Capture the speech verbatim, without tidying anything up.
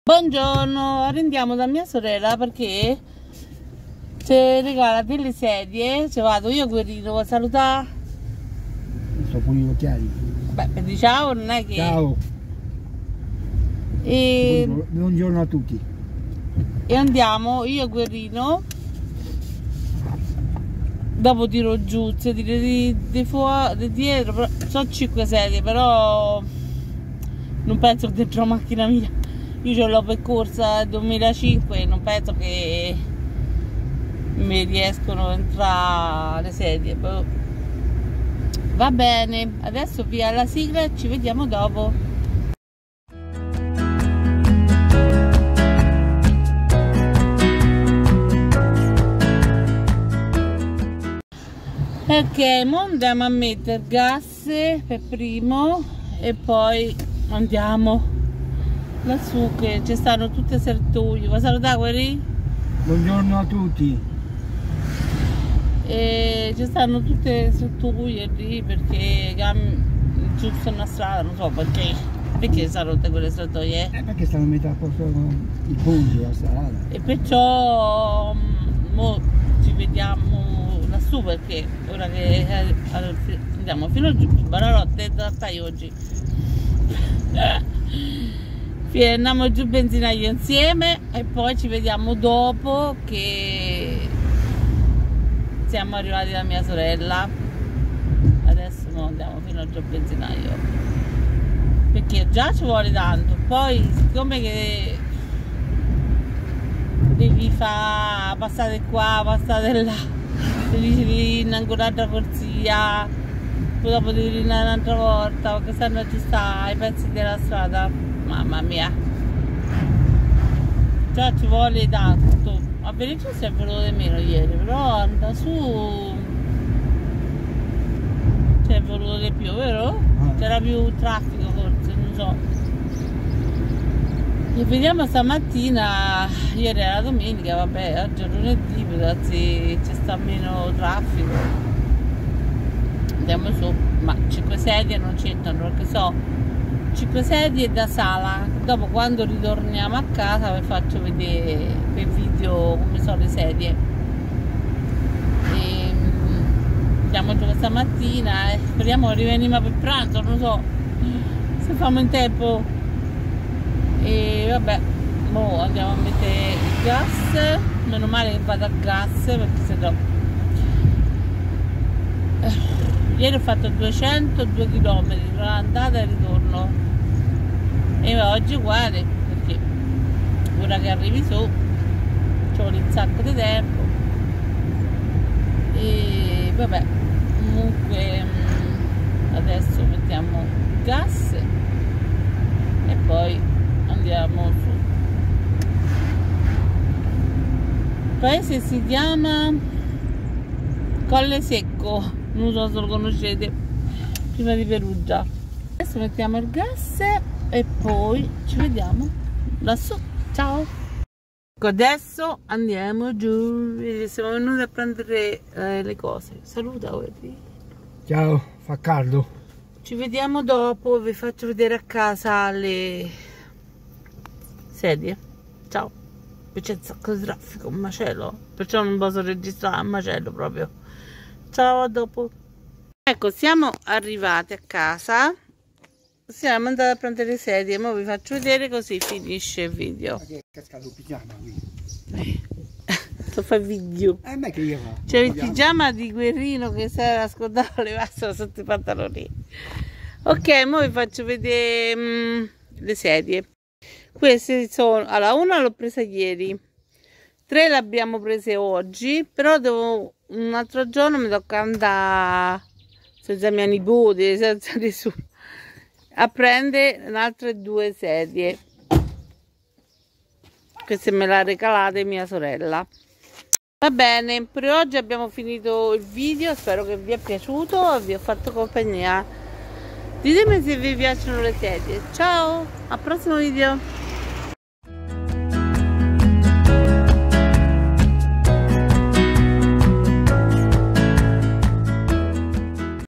Buongiorno, arrendiamo da mia sorella perché ci regala delle sedie. Ci vado io, Guerrino, vuoi salutare? Non so con gli occhiali. Beh, per dire ciao, non è che... Ciao. E... Buongiorno, buongiorno a tutti. E andiamo, io e Guerrino. Dopo tiro giù, se tiro di, di fuori, di dietro, però, sono cinque sedie, però non penso che dentro la macchina mia. Io ce l'ho percorsa nel duemilacinque e non penso che mi riescono a entrare le sedie. Va bene, adesso via la sigla e ci vediamo dopo. Ok, mo andiamo a mettere gas per primo e poi andiamo lassù che ci stanno tutte sertuglie. Vuoi salutare quelli? Buongiorno a tutti. E ci stanno tutte le sertuglie lì perché giusto una strada, non so perché. Perché sono rotte quelle sertuglie? Eh, perché stanno a mettere a posto i ponti, la strada. E perciò mo ci vediamo lassù perché ora che andiamo fino giù, buonanotte, da stai oggi. Andiamo giù benzinaio insieme e poi ci vediamo dopo che siamo arrivati da mia sorella. Adesso no, andiamo fino giù benzinaio perché già ci vuole tanto, poi siccome che devi fare passate qua, passate là, devi di inaugurare la corsia, poi dopo devi rinare un'altra volta perché stanno aggiustare i pezzi della strada. Mamma mia, già ci vuole tanto. A Venezia si è venuto di meno ieri, però anda su ci è venuto di più, vero? C'era più traffico forse, non so. E vediamo stamattina, ieri era domenica, vabbè, oggi è lunedì, ragazzi, ci sta meno traffico. Andiamo su, ma cinque sedie non c'entrano perché so cinque sedie da sala. Dopo quando ritorniamo a casa vi faccio vedere per video come sono le sedie. E andiamo giù questa mattina e speriamo che riveniamo per pranzo, non so se facciamo in tempo. E vabbè, mo andiamo a mettere il gas, meno male che vado a gas perché se no ieri ho fatto duecentodue chilometri tra l'andata e il ritorno e oggi uguale perché ora che arrivi su ci vuole un sacco di tempo e vabbè, comunque adesso mettiamo il gas e poi andiamo su. Il paese si chiama Colle Secco, non so se lo conoscete, prima di Perugia. Adesso mettiamo il gas e poi ci vediamo lassù. Ciao. Adesso andiamo giù, siamo venuti a prendere eh, le cose. Saluta Ori. Ciao, fa caldo. Ci vediamo dopo, vi faccio vedere a casa le sedie. Ciao. Qui c'è un sacco di traffico, un macello, perciò non posso registrare, un macello proprio. Ciao, a dopo. Ecco, siamo arrivati a casa, siamo andati a prendere le sedie, ora vi faccio vedere così finisce il video. Ma che è cascato il pigiama qui? Sto fai video. Eh, ma che io fa? C'è il pigiama di Guerrino che si era scordato le vasse sotto i pantaloni. Ok, ora vi faccio vedere mh, le sedie. Queste sono, allora una l'ho presa ieri, tre le abbiamo prese oggi, però devo, un altro giorno mi tocca andare senza mia nipote, senza nessuno, a prendere altre due sedie. Queste me le ha regalate mia sorella. Va bene, per oggi abbiamo finito il video, spero che vi è piaciuto e vi ho fatto compagnia. Ditemi se vi piacciono le sedie. Ciao, al prossimo video.